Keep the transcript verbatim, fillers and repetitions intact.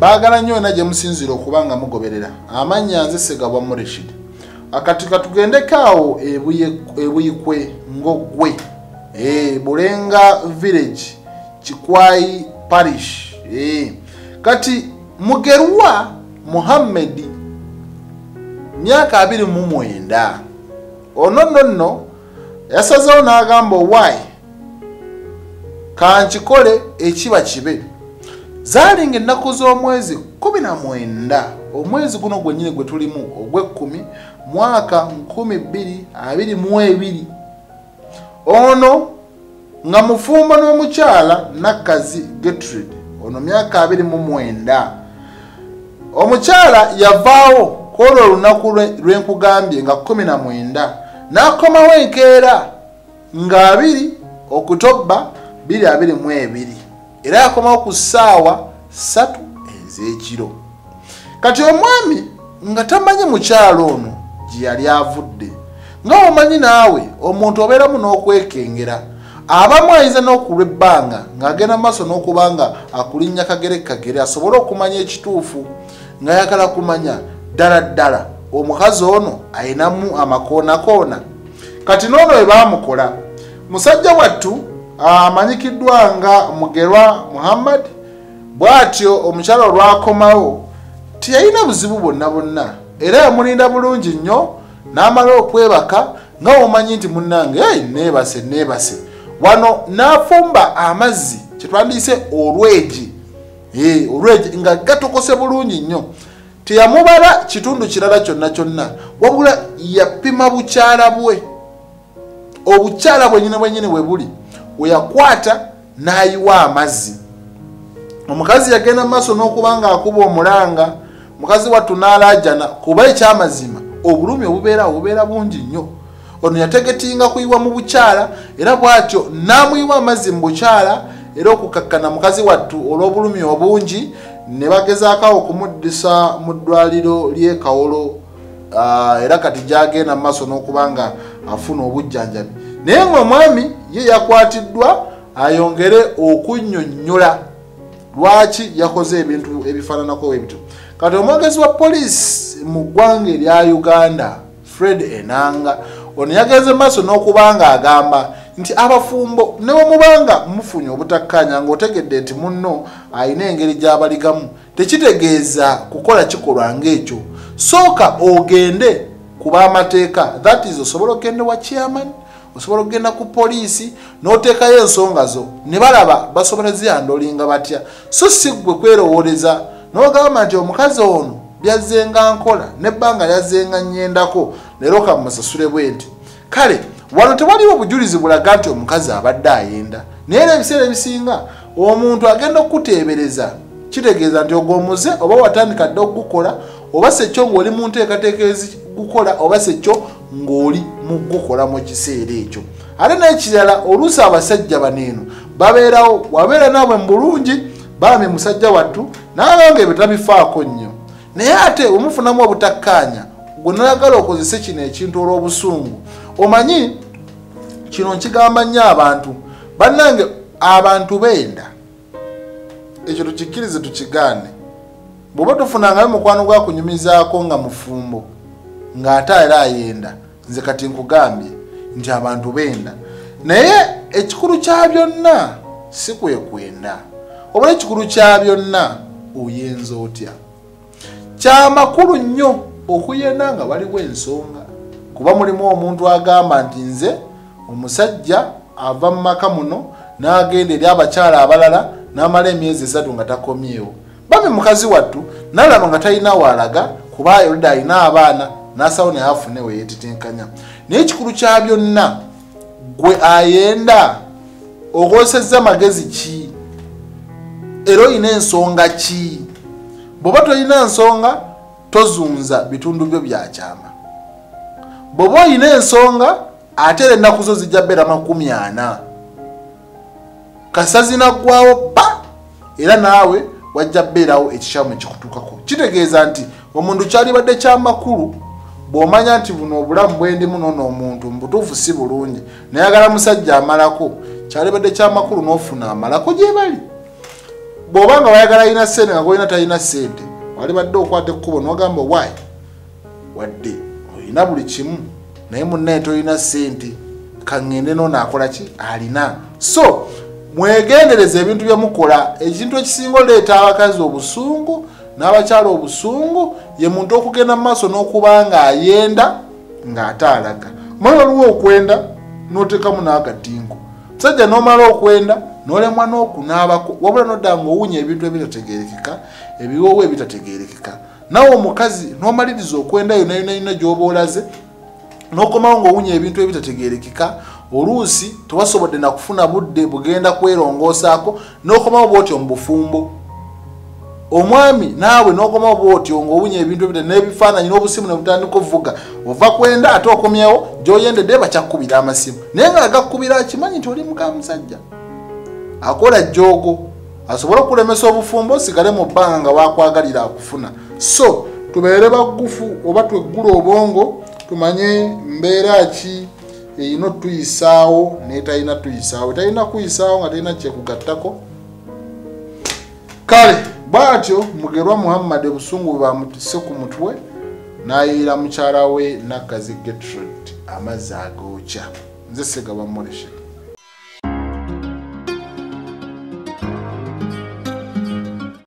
mbagala nnyo na gye musinzira okubanga mugoberera amannya nze Segabwa Rashid. Akati katugendekaawo ebuyikwe ngogwe e Bulenga village Chikwai parish e kati Mugerwa Muhammad myaka abiri mu mwenda ono nonno yasazeewo n'agamba why kankikole ekiba kibe. Zaalinga ennaku z'omwezi kumi na mwenda omwezi guno gwennyini gwe tulimu ogw'ekkumi mwaka nkumi bbiri abiri mu ebiri. Ono nga mufumbo n'omukyala Nakazi Gertrude ono myaka abiri mu mwenda. Omukyala yavaawo kwolwo olunaku lwenkugambye nga kumi na mwenda n'akomawo enkeera nga abiri Okutobba bbiri abiri mu ebiri era yakomawo ku ssaawa ssatu ez'ekiro. Kati omwami nga tamanyi mukyalo ono gye yali avudde. Nga omanyi naawe omuntu obeeramu n'okwekengera abamu ayinza n'okulwa ebbanga ng'agenda maaso n'okuba nga akulinnya kagere kagere asobole okumanya ekituufu ng'ayagala kumanya ddala ddala omukazi ono ayinamu amakoonakoona. Kati n'ono we baamukola musajja wattu amanyikiddwa nga Mugerwa Muhammad bw'atyo omukyala olwakomawo tiyalina buzibu bwonna bwonna era yamulinda bulungi nnyo n'amala okwebaka nga omanyi nti munnange hey, neebase neebase wano n'afumba amazzi kye twandiyise olwegi hey, olwegi nga gatokose bulungi nnyo. Teyamubala kitundu kirala kyonna kyonna wabula yapima bukyala bwe obukyala bwennyini bwennyini we buli weyakwata n'ayiwa amazzi. Omukazi yagenda maaso n'okuba nga akuba omulanga mukazi wattu n'alaajana kuba ekyamazima obulumi obubeera obubeera bungi nnyo. Ono yategetinga kuyiwa mu bukyala era bw'atyo n'amuyiwa amazzi mu bukyala era okukakkana mukazi wattu olw'obulumi obungi ne bagezaako okumuddisa mu ddwaliro ly'e Kawolo uh, era kati gy'agenda maaso n'okuba nga afuna obujjanjabi. Naye ng'omwami ye yakwatiddwa ayongere okunnyonnyola lwaki yakoze ebintu ebifaananako bwebityo. Kati omwogezi wa poliisi mu ggwanga erya Uganda Fred Enanga ono yagenze maaso n'okuba nga agamba nti abafumbo ne bwemubanga mufunye obutakkanya ng'otegedde nti munno ayina engeri gy'abaligamu tekitegeeza kukola kikolwa ng'ekyo. Sooka ogende ku b'amateeka that is osobola okgenda wa chairman osobola okgenda ku poliisi n'oteekayo ensonga zo ne balaba basobola ziyandolinga batya so si ggwe kwerowooleza n'ogamba nti omukazi ono byazzenga nkola n'ebbanga lyazzenga nnyendako leero kamusasule bwenti. Kale wano tewaliwo bujulizi bulaga nti omukazi abadde ayenda naye era ebiseera ebisinga omuntu agenda okuteebereza kitegeeza nti ogwomuze oba watandika dde okugukola oba sekyo ng'oli mu nteekateeka ezigukola oba sekyo ng'oli mu gukola mu kiseera ekyo. Ate n'ekirala oluusi abasajja baneeno babeerawo wabeera naabwe mu bulungi baami musajja wattu n'abanga ebyo tabifaako nnyo naye ate omufunamu obutakkaanya gwe nayagala okozese kino ekintu olw'obusungu omanyi kino nkigamba nnyo abantu bannange abantu beenda ekyo tukikkirize tukigaane. Bw'oba tufunangayo mukwano gwa kunyumizaako nga mufumbo ng'ate era ayenda nze kati nkugambye nti abantu beenda naye ekikulu kya byonna si kwe kwenda oba ekikulu kya byonna oyenza otya. Kya makulu nnyo okuyenda nga waliwo ensonga kuba mulimu omuntu agamba nti nze omusajja ava mu maka muno n'agenda eri abakyala abalala n'amala emyezi esatu nga takomyewo. Bami mukazi wattu n'alaba nga talina waalaga kuba yolida alina abaana n'asawo naye afune we yeetetenkanya. Naye ekikulu kya byonna gwe ayenda okozesezza magezi ki era olina ensonga ki? Bw'oba tolina nsonga tozunza bitundu byo byakyama. Bw'oba olina ensonga ate era ennaku zo zijja bbeera makumi ana kasa zinaggwawo pa era naawe wajja bbeerawo ekikyamu ekikutuukako. Kitegeeza nti omuntu kyalibadde kyamakulu bw'omanya nti buno obulamu bwendimu n'ono omuntu mu butuufu si bulungi nayagala musajja amalako kyalibadde kyamakulu n'ofuna amalako gye bali. bw'obanga bayagala ina sente nga golina talina sente wali badde okwate ekkubo n'ogamba why wadde olina buli kimu naye munnaye tolina sente kaŋŋende n'ono akola ki alina. So mwegendereza ebintu bye mukola. Ekintu ekisinga oleeta abakazi obusungu n'abakyala obusungu ye muntu okugenda mu maaso n'okuba ng'ayenda ng'ate alaga. Omala waliwo okwenda n'oteekamu n'akatingo. Musajja n'omala okwenda n'olemwa n'okunaabako wabula n'odda ng'owunya ebintu ebitategeerekeka ebiwoowo ebitategeerekeka. Nawe omukazi n'omaliriza okwenda yonna yonna yonna gy'oba olaze n'okomawo ng'owunya ebintu ebitategeerekeka oluusi tewasobodde na kufuna budde bugenda kwerongoosaako n'okomawo bw'otyo mu bufumbo. Omwami naawe n'okomawo bw'otyo ng'owunya ebintu ebita n'ebifaananyi n'obusimu ne butandika ovuga ova kwenda ate okomyewo gy'oyendedde bakyakkubira amasimu naye nga agakkubira akimanyi nti oli muka musajja akola jjoogo asobola okulemesa obufumbo osigale mu bbanga nga wakwagalira akufuna. So tubeere baggufu oba tweggula obwongo tumanye mbeera ki eyina tuyisaawo n'etalina tuyisaawo talina kuyisaawo nga talina kyekugattako. Kale bwatyo Mugerwa Muhammad obusungu bamutise ku mutwe n'ayiira mukyala we Nakazi Gertrude amazzi agokya. Nze Segaba Moreshe.